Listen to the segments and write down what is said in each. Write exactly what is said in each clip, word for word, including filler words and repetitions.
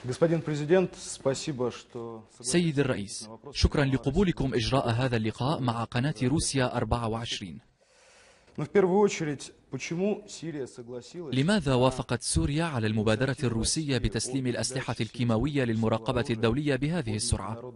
سيد الرئيس، شكرا لقبولكم إجراء هذا اللقاء مع قناة روسيا أربعة وعشرين. لماذا وافقت سوريا على المبادرة الروسية بتسليم الأسلحة الكيماوية للمراقبة الدولية بهذه السرعة؟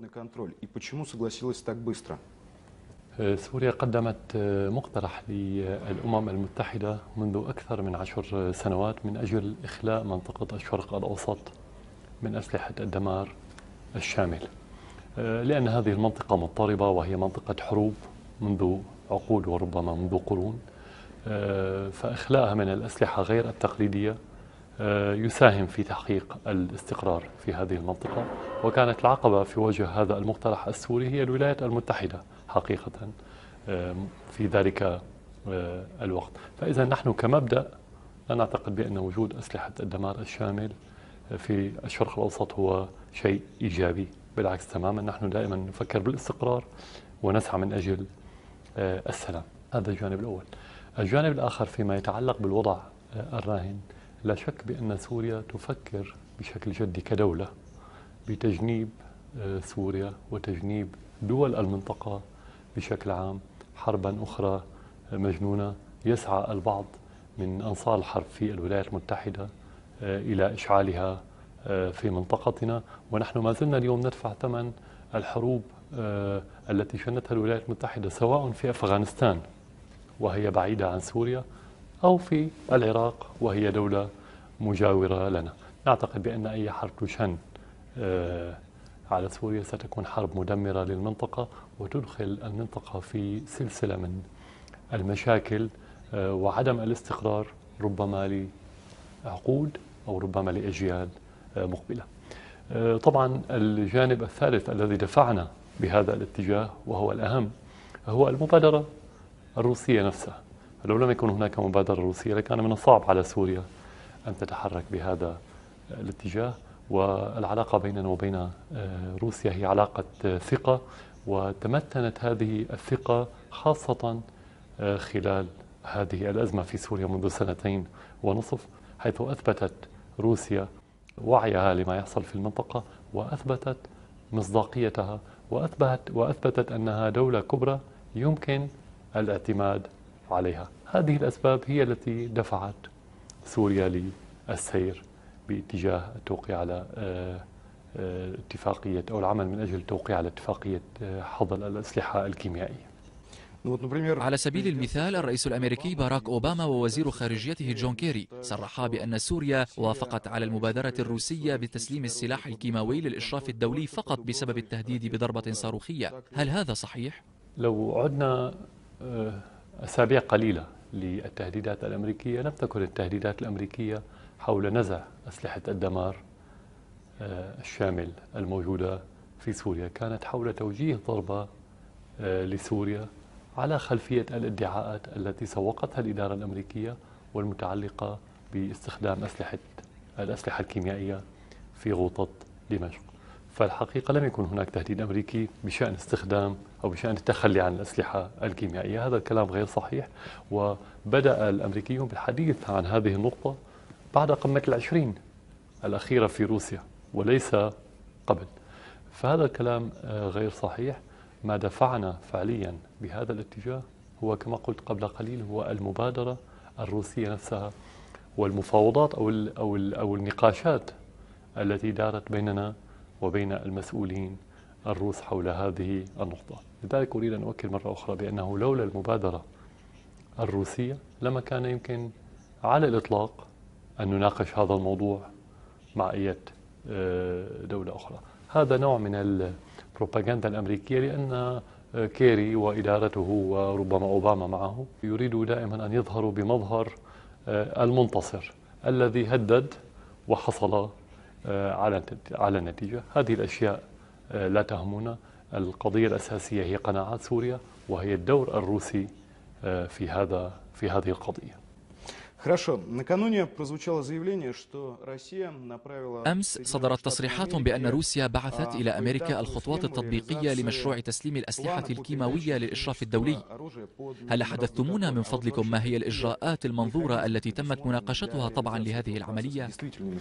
سوريا قدمت مقترح للأمم المتحدة منذ أكثر من عشر سنوات من أجل إخلاء منطقة الشرق الأوسط من أسلحة الدمار الشامل، لأن هذه المنطقة مضطربة وهي منطقة حروب منذ عقود وربما منذ قرون، فإخلاءها من الأسلحة غير التقليدية يساهم في تحقيق الاستقرار في هذه المنطقة. وكانت العقبة في وجه هذا المقترح السوري هي الولايات المتحدة حقيقة في ذلك الوقت. فإذا نحن كمبدأ لا نعتقد بأن وجود أسلحة الدمار الشامل في الشرق الأوسط هو شيء إيجابي، بالعكس تماما. نحن دائما نفكر بالاستقرار ونسعى من أجل السلام. هذا الجانب الأول. الجانب الآخر فيما يتعلق بالوضع الراهن، لا شك بأن سوريا تفكر بشكل جدي كدولة بتجنيب سوريا وتجنيب دول المنطقة بشكل عام حربا أخرى مجنونة يسعى البعض من أنصار الحرب في الولايات المتحدة إلى إشعالها في منطقتنا، ونحن ما زلنا اليوم ندفع ثمن الحروب التي شنتها الولايات المتحدة سواء في أفغانستان وهي بعيدة عن سوريا أو في العراق وهي دولة مجاورة لنا. نعتقد بأن أي حرب تشن على سوريا ستكون حرب مدمرة للمنطقة وتدخل المنطقة في سلسلة من المشاكل وعدم الاستقرار ربما لعقود أو ربما لأجيال مقبلة. طبعا الجانب الثالث الذي دفعنا بهذا الاتجاه وهو الأهم هو المبادرة الروسية نفسها. لو لم يكن هناك مبادرة روسية لكان من الصعب على سوريا أن تتحرك بهذا الاتجاه. والعلاقة بيننا وبين روسيا هي علاقة ثقة، وتمتنت هذه الثقة خاصة خلال هذه الأزمة في سوريا منذ سنتين ونصف، حيث أثبتت روسيا وعيها لما يحصل في المنطقة وأثبتت مصداقيتها وأثبتت, وأثبتت أنها دولة كبرى يمكن الاعتماد عليها. هذه الأسباب هي التي دفعت سوريا للسير باتجاه التوقيع على اتفاقية أو العمل من أجل التوقيع على اتفاقية حظر الأسلحة الكيميائية. على سبيل المثال، الرئيس الأمريكي باراك أوباما ووزير خارجيته جون كيري صرحا بأن سوريا وافقت على المبادرة الروسية بتسليم السلاح الكيماوي للإشراف الدولي فقط بسبب التهديد بضربة صاروخية. هل هذا صحيح؟ لو عدنا أسابيع قليلة للتهديدات الأمريكية لم تكن التهديدات الأمريكية حول نزع أسلحة الدمار الشامل الموجودة في سوريا، كانت حول توجيه ضربة لسوريا على خلفية الادعاءات التي سوقتها الإدارة الأمريكية والمتعلقة باستخدام أسلحة الأسلحة الكيميائية في غوطة دمشق. فالحقيقة لم يكن هناك تهديد أمريكي بشأن استخدام أو بشأن التخلي عن الأسلحة الكيميائية. هذا الكلام غير صحيح، وبدأ الأمريكيون بالحديث عن هذه النقطة بعد قمة العشرين الأخيرة في روسيا وليس قبل. فهذا الكلام غير صحيح. ما دفعنا فعليا بهذا الاتجاه هو كما قلت قبل قليل هو المبادرة الروسية نفسها والمفاوضات أو ال أو ال أو النقاشات التي دارت بيننا وبين المسؤولين الروس حول هذه النقطة. لذلك أريد أن أؤكد مرة أخرى بأنه لولا المبادرة الروسية لما كان يمكن على الإطلاق أن نناقش هذا الموضوع مع أي دولة أخرى. هذا نوع من البروباغندا الأمريكية، لأن كيري وإدارته وربما أوباما معه يريدوا دائما أن يظهروا بمظهر المنتصر الذي هدد وحصل على على النتيجة. هذه الأشياء لا تهمنا. القضية الأساسية هي قناعات سوريا وهي الدور الروسي في هذا في هذه القضية. أمس صدرت تصريحات بأن روسيا بعثت إلى أمريكا الخطوات التطبيقية لمشروع تسليم الأسلحة الكيماوية للإشراف الدولي. هل حدثتمونا من فضلكم ما هي الإجراءات المنظورة التي تمت مناقشتها طبعا لهذه العملية؟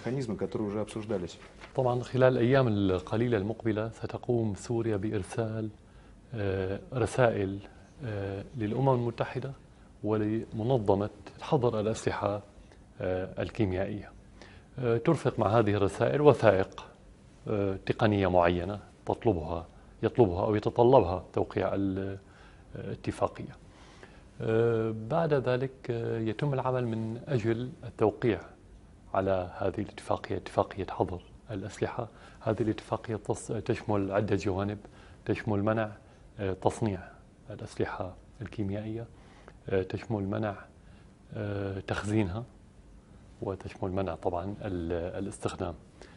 طبعا خلال الأيام القليلة المقبلة ستقوم سوريا بإرسال رسائل للأمم المتحدة ولمنظمة حظر الأسلحة الكيميائية. ترفق مع هذه الرسائل وثائق تقنية معينة تطلبها يطلبها أو يتطلبها توقيع الاتفاقية. بعد ذلك يتم العمل من أجل التوقيع على هذه الاتفاقية، اتفاقية حظر الأسلحة. هذه الاتفاقية تشمل عدة جوانب، تشمل منع تصنيع الأسلحة الكيميائية، تشمل منع تخزينها، وتشمل منع طبعا الاستخدام.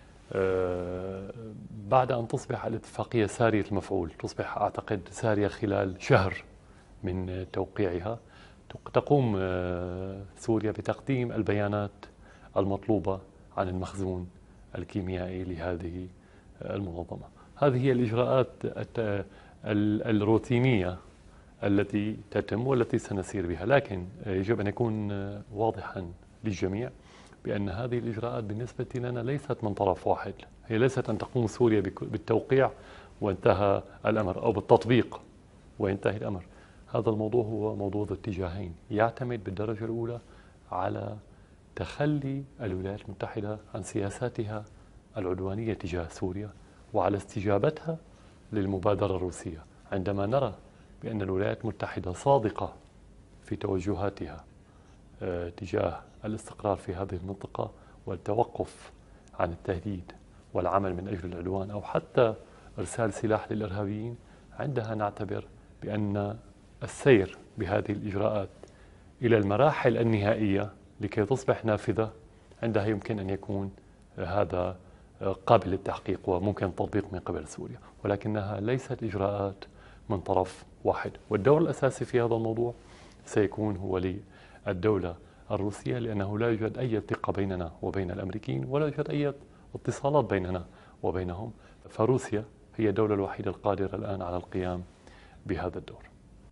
بعد أن تصبح الاتفاقية سارية المفعول، تصبح أعتقد سارية خلال شهر من توقيعها، تقوم سوريا بتقديم البيانات المطلوبة عن المخزون الكيميائي لهذه المنظمة. هذه هي الإجراءات الروتينية التي تتم والتي سنسير بها، لكن يجب أن يكون واضحا للجميع بأن هذه الإجراءات بالنسبة لنا ليست من طرف واحد. هي ليست أن تقوم سوريا بالتوقيع وانتهى الأمر، أو بالتطبيق وينتهي الأمر. هذا الموضوع هو موضوع ذو اتجاهين، يعتمد بالدرجة الأولى على تخلي الولايات المتحدة عن سياساتها العدوانية تجاه سوريا، وعلى استجابتها للمبادرة الروسية. عندما نرى بأن الولايات المتحدة صادقة في توجهاتها تجاه الاستقرار في هذه المنطقة والتوقف عن التهديد والعمل من أجل العدوان أو حتى إرسال سلاح للإرهابيين، عندها نعتبر بأن السير بهذه الإجراءات إلى المراحل النهائية لكي تصبح نافذة، عندها يمكن أن يكون هذا قابل للتحقيق وممكن التطبيق من قبل سوريا، ولكنها ليست إجراءات من طرف واحد. والدور الأساسي في هذا الموضوع سيكون هو للدولة الروسية، لأنه لا يوجد أي ثقة بيننا وبين الأمريكيين، ولا يوجد أي اتصالات بيننا وبينهم. فروسيا هي الدولة الوحيدة القادرة الآن على القيام بهذا الدور.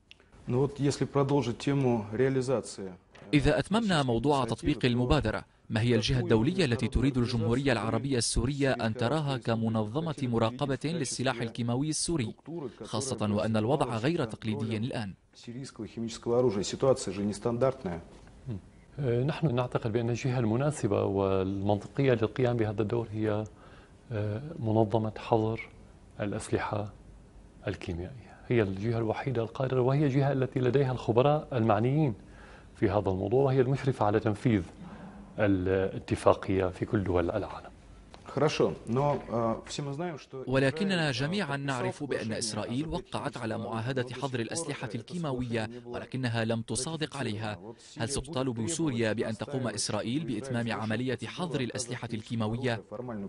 إذا أتممنا موضوع تطبيق المبادرة، ما هي الجهة الدولية التي تريد الجمهورية العربية السورية أن تراها كمنظمة مراقبة للسلاح الكيماوي السوري، خاصة وأن الوضع غير تقليدي الآن؟ نحن نعتقد بأن الجهة المناسبة والمنطقية للقيام بهذا الدور هي منظمة حظر الأسلحة الكيميائية. هي الجهة الوحيدة القادرة، وهي الجهة التي لديها الخبراء المعنيين في هذا الموضوع، وهي المشرفة على تنفيذ الاتفاقية في كل دول العالم. ولكننا جميعا نعرف بأن إسرائيل وقعت على معاهدة حظر الأسلحة الكيماوية ولكنها لم تصادق عليها. هل ستطالب سوريا بأن تقوم إسرائيل بإتمام عملية حظر الأسلحة الكيماوية؟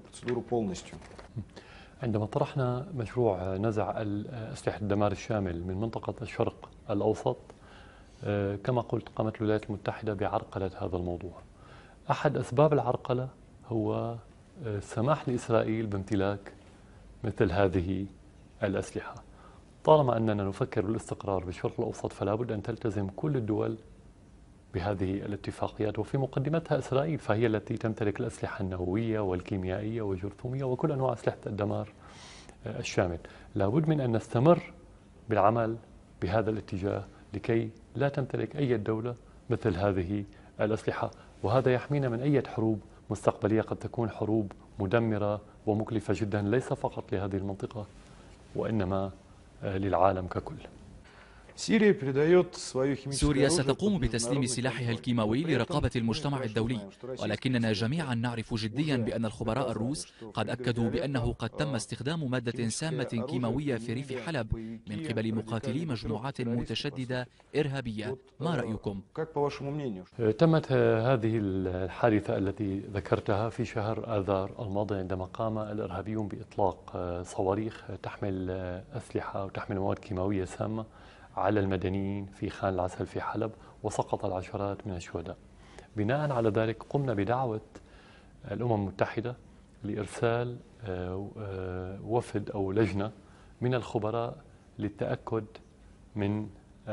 عندما طرحنا مشروع نزع أسلحة الدمار الشامل من منطقة الشرق الأوسط، كما قلت قامت الولايات المتحدة بعرقلة هذا الموضوع. أحد أسباب العرقلة هو السماح لإسرائيل بامتلاك مثل هذه الأسلحة. طالما أننا نفكر بالاستقرار بالشرق الأوسط، فلا بد أن تلتزم كل الدول بهذه الاتفاقيات، وفي مقدمتها إسرائيل، فهي التي تمتلك الأسلحة النووية والكيميائية والجرثومية وكل أنواع أسلحة الدمار الشامل. لا بد من أن نستمر بالعمل بهذا الاتجاه لكي لا تمتلك أي دولة مثل هذه الأسلحة، وهذا يحمينا من أي حروب مستقبلية قد تكون حروب مدمرة ومكلفة جدا، ليس فقط لهذه المنطقة وإنما للعالم ككل. سوريا ستقوم بتسليم سلاحها الكيماوي لرقابة المجتمع الدولي، ولكننا جميعا نعرف جديا بأن الخبراء الروس قد أكدوا بأنه قد تم استخدام مادة سامة كيماوية في ريف حلب من قبل مقاتلي مجموعات متشددة إرهابية. ما رأيكم؟ تمت هذه الحادثة التي ذكرتها في شهر آذار الماضي، عندما قام الإرهابيون بإطلاق صواريخ تحمل أسلحة وتحمل مواد كيماوية سامة على المدنيين في خان العسل في حلب، وسقط العشرات من الشهداء. بناء على ذلك قمنا بدعوة الأمم المتحدة لإرسال وفد أو لجنة من الخبراء للتأكد من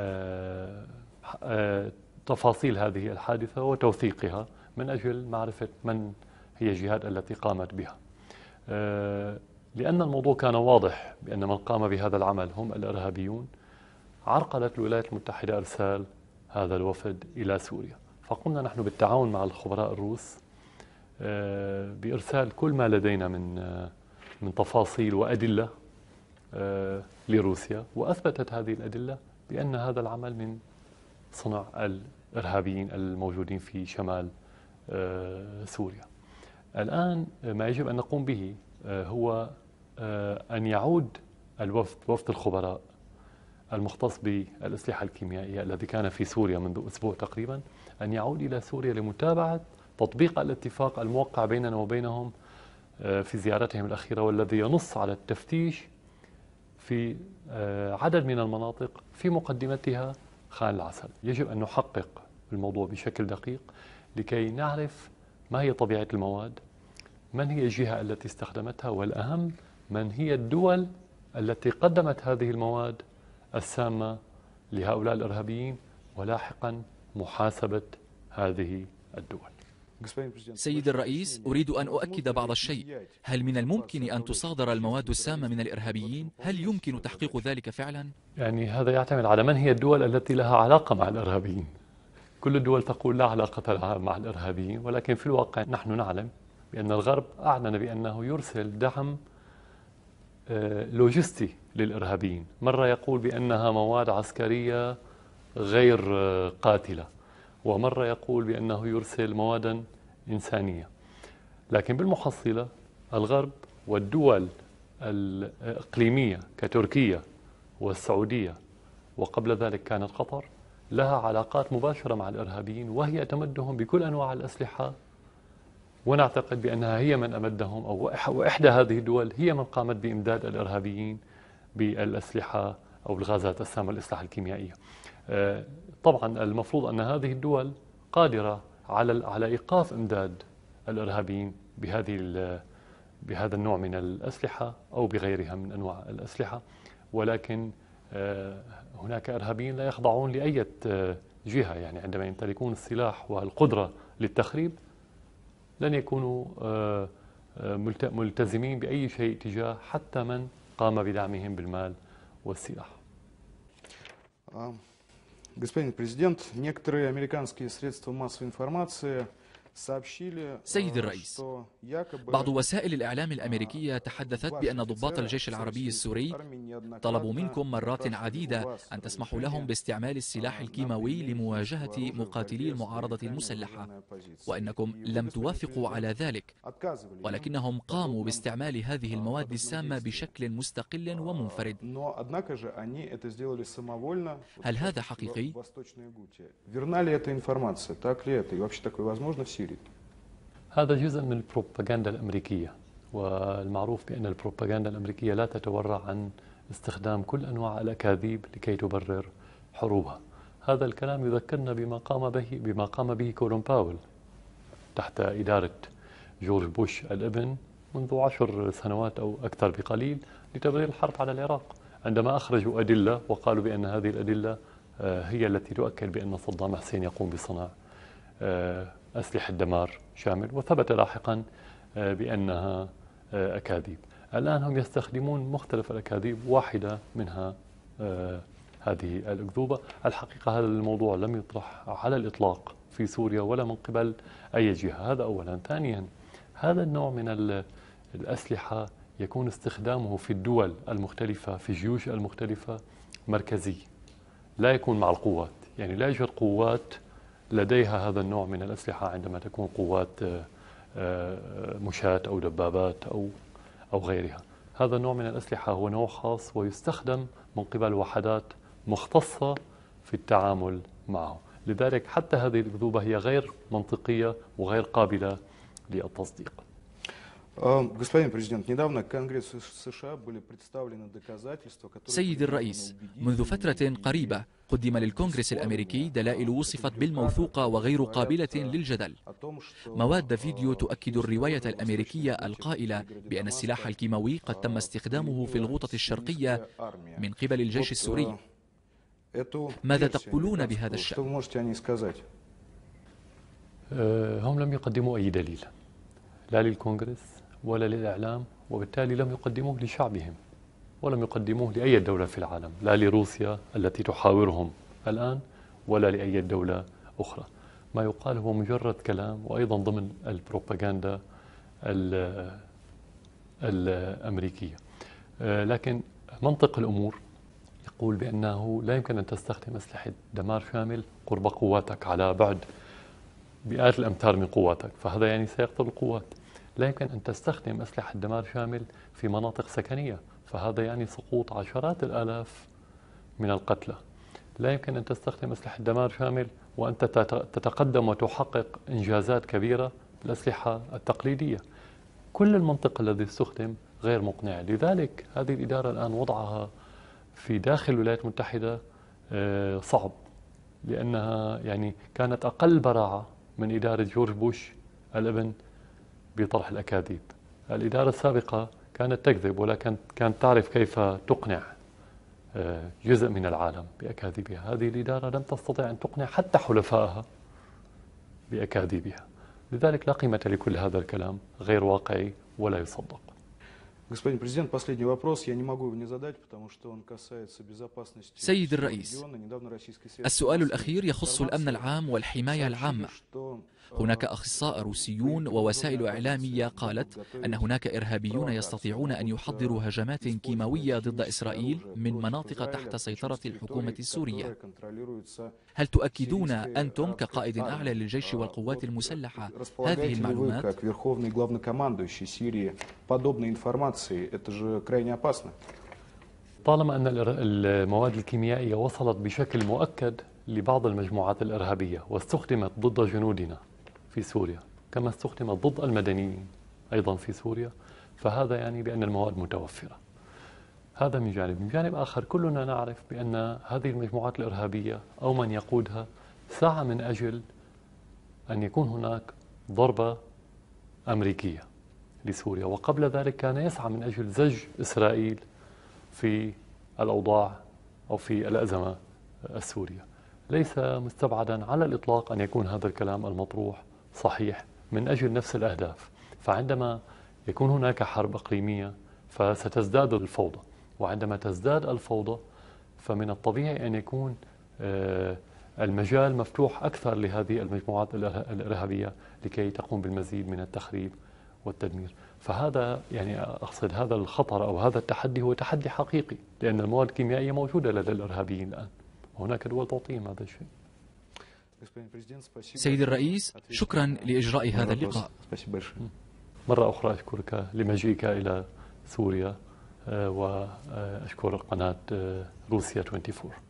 تفاصيل هذه الحادثة وتوثيقها من أجل معرفة من هي الجهات التي قامت بها. لأن الموضوع كان واضح بأن من قام بهذا العمل هم الإرهابيون، عرقلت الولايات المتحدة إرسال هذا الوفد إلى سوريا. فقمنا نحن بالتعاون مع الخبراء الروس بإرسال كل ما لدينا من من تفاصيل وأدلة لروسيا، وأثبتت هذه الأدلة بأن هذا العمل من صنع الإرهابيين الموجودين في شمال سوريا. الآن ما يجب أن نقوم به هو أن يعود الوفد وفد الخبراء المختص بالأسلحة الكيميائية الذي كان في سوريا منذ أسبوع تقريبا، أن يعود إلى سوريا لمتابعة تطبيق الاتفاق الموقع بيننا وبينهم في زيارتهم الأخيرة، والذي ينص على التفتيش في عدد من المناطق في مقدمتها خان العسل. يجب أن نحقق الموضوع بشكل دقيق لكي نعرف ما هي طبيعة المواد، من هي الجهة التي استخدمتها، والأهم من هي الدول التي قدمت هذه المواد السامة لهؤلاء الإرهابيين، ولاحقا محاسبة هذه الدول. سيد الرئيس، أريد أن أؤكد بعض الشيء. هل من الممكن أن تصادر المواد السامة من الإرهابيين؟ هل يمكن تحقيق ذلك فعلا؟ يعني هذا يعتمد على من هي الدول التي لها علاقة مع الإرهابيين. كل الدول تقول لا علاقة لها مع الإرهابيين، ولكن في الواقع نحن نعلم بأن الغرب أعلن بأنه يرسل دعم لوجستي للإرهابيين. مرة يقول بأنها مواد عسكرية غير قاتلة، ومرة يقول بأنه يرسل موادا إنسانية. لكن بالمحصلة الغرب والدول الإقليمية كتركيا والسعودية وقبل ذلك كانت قطر لها علاقات مباشرة مع الإرهابيين، وهي تمدهم بكل أنواع الأسلحة، ونعتقد بأنها هي من أمدهم، أو وإحدى هذه الدول هي من قامت بإمداد الإرهابيين بالأسلحة أو الغازات السامة والأسلحة الكيميائية. طبعا المفروض أن هذه الدول قادرة على على إيقاف إمداد الإرهابيين بهذه بهذا النوع من الأسلحة أو بغيرها من أنواع الأسلحة، ولكن هناك إرهابيين لا يخضعون لأي جهة. يعني عندما يمتلكون السلاح والقدرة للتخريب لن يكونوا ملتزمين بأي شيء تجاه حتى من قام بدعمهم بالمال والسلاح. Господин президент, некоторые американские средства массовой информации сообщили, سيد الرئيس، بعض وسائل الإعلام الأمريكية تحدثت بأن ضباط الجيش العربي السوري طلبوا منكم مرات عديدة أن تسمحوا لهم باستعمال السلاح الكيماوي لمواجهة مقاتلي المعارضة المسلحة، وأنكم لم توافقوا على ذلك، ولكنهم قاموا باستعمال هذه المواد السامة بشكل مستقل ومنفرد. هل هذا حقيقي؟ هذا جزء من البروباغندا الأمريكية، والمعروف بأن البروباغندا الأمريكية لا تتورع عن استخدام كل أنواع الأكاذيب لكي تبرر حروبها. هذا الكلام يذكرنا بما قام به بما قام به كولين باول تحت إدارة جورج بوش الابن منذ عشر سنوات أو أكثر بقليل لتبرير الحرب على العراق، عندما أخرجوا أدلة وقالوا بأن هذه الأدلة هي التي تؤكد بأن صدام حسين يقوم بصنع أسلحة دمار شامل، وثبت لاحقا بأنها أكاذيب. الآن هم يستخدمون مختلف الأكاذيب، واحدة منها هذه الأكذوبة. الحقيقة هذا الموضوع لم يطرح على الإطلاق في سوريا ولا من قبل أي جهة، هذا أولا. ثانيا، هذا النوع من الأسلحة يكون استخدامه في الدول المختلفة في الجيوش المختلفة مركزي، لا يكون مع القوات. يعني لا يوجد قوات لديها هذا النوع من الأسلحة عندما تكون قوات مشاة أو دبابات أو أو غيرها. هذا النوع من الأسلحة هو نوع خاص ويستخدم من قبل وحدات مختصة في التعامل معه. لذلك حتى هذه الأكذوبة هي غير منطقية وغير قابلة للتصديق. Господин президент, недавно Конгрессу США были представлены доказательства, которые... سيد الرئيس، منذ فترة قريبة قدم للكونغرس الأمريكي دلائل وصفت بالموثوقة وغير قابلة للجدل. مواد فيديو تؤكد الرواية الأمريكية القائلة بأن السلاح الكيماوي قد تم استخدامه في الغوطة الشرقية من قبل الجيش السوري. ماذا تقولون بهذا الشأن؟ هم لم يقدموا أي دليل لا للكونغرس ولا للإعلام، وبالتالي لم يقدموه لشعبهم ولم يقدموه لأي دولة في العالم، لا لروسيا التي تحاورهم الآن ولا لأي دولة أخرى. ما يقال هو مجرد كلام، وأيضا ضمن البروباغندا الأمريكية. لكن منطق الأمور يقول بأنه لا يمكن أن تستخدم أسلحة دمار شامل قرب قواتك على بعد مئات الأمتار من قواتك، فهذا يعني سيقتل القوات. لا يمكن أن تستخدم أسلحة دمار شامل في مناطق سكنية، فهذا يعني سقوط عشرات الآلاف من القتلى. لا يمكن أن تستخدم أسلحة دمار شامل وأنت تتقدم وتحقق إنجازات كبيرة بالأسلحة التقليدية. كل المنطق الذي استخدم غير مقنع. لذلك هذه الإدارة الآن وضعها في داخل الولايات المتحدة صعب، لأنها يعني كانت أقل براعة من إدارة جورج بوش الابن بطرح الأكاذيب. الإدارة السابقة كانت تكذب، ولكن كانت تعرف كيف تقنع جزء من العالم بأكاذيبها. هذه الإدارة لم تستطع أن تقنع حتى حلفائها بأكاذيبها. لذلك لا قيمة لكل هذا الكلام، غير واقعي ولا يصدق. Господин президент, последний вопрос. Я не могу его не задать, потому что он касается безопасности. سيد الرئيس، السؤال الأخير يخص الأمن العام والحماية العامة. هناك أخصائيون روسيون ووسائل إعلامية قالت أن هناك إرهابيون يستطيعون أن يحضروا هجمات كيماوية ضد إسرائيل من مناطق تحت سيطرة الحكومة السورية. هل تؤكدون أنتم كقائد أعلى للجيش والقوات المسلحة هذه المعلومات؟ طالما أن المواد الكيميائية وصلت بشكل مؤكد لبعض المجموعات الإرهابية واستخدمت ضد جنودنا في سوريا كما استخدمت ضد المدنيين أيضا في سوريا، فهذا يعني بأن المواد متوفرة. هذا من جانب. من جانب آخر، كلنا نعرف بأن هذه المجموعات الإرهابية أو من يقودها سعى من أجل أن يكون هناك ضربة أمريكية لسوريا، وقبل ذلك كان يسعى من أجل زج إسرائيل في الأوضاع أو في الأزمة السورية. ليس مستبعدا على الإطلاق أن يكون هذا الكلام المطروح صحيح من أجل نفس الأهداف. فعندما يكون هناك حرب إقليمية فستزداد الفوضى، وعندما تزداد الفوضى فمن الطبيعي أن يكون المجال مفتوح أكثر لهذه المجموعات الإرهابية لكي تقوم بالمزيد من التخريب والتدمير. فهذا يعني أقصد هذا الخطر أو هذا التحدي هو تحدي حقيقي، لأن المواد الكيميائية موجودة لدى الإرهابيين الآن، وهناك دول تعطيهم هذا الشيء. سيد الرئيس، شكرا لإجراء هذا اللقاء. مرة أخرى أشكرك لمجيئك إلى سوريا، وأشكر قناة روسيا أربعة وعشرين.